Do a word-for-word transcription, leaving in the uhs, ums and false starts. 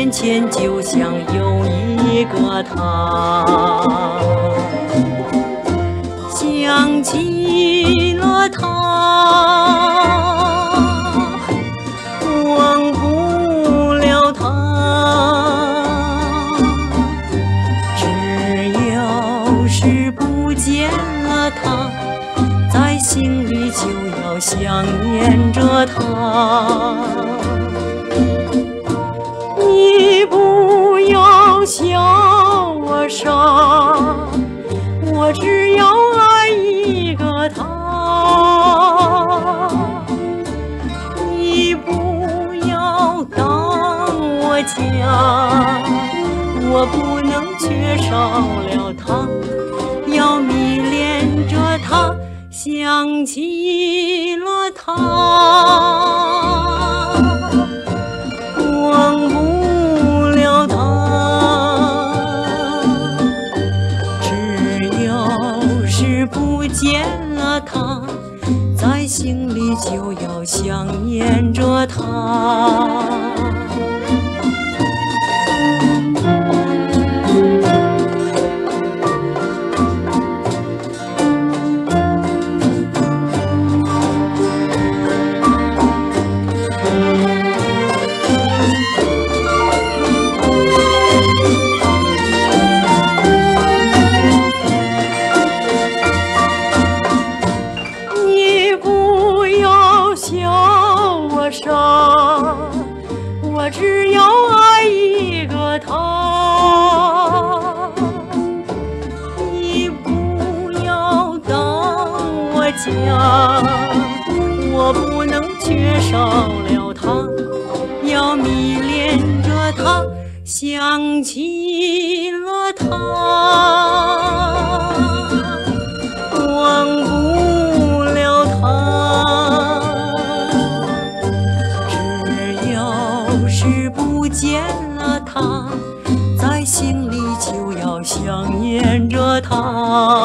眼前就像有一个他，想起了他，忘不了他，只要是不见了他，在心里就要想念着他。你不要笑我傻，我只要爱一个他。你不要当我假，我不能缺少了他，要迷恋着他，想起了他，忘不了他，只要是不见了他，在心里就要想念着他。傻，我只要爱一个他。你不要当我假，我不能缺少了他，要迷恋着他，想起了他，忘不了他。是不见了他，在心里就要想念着他。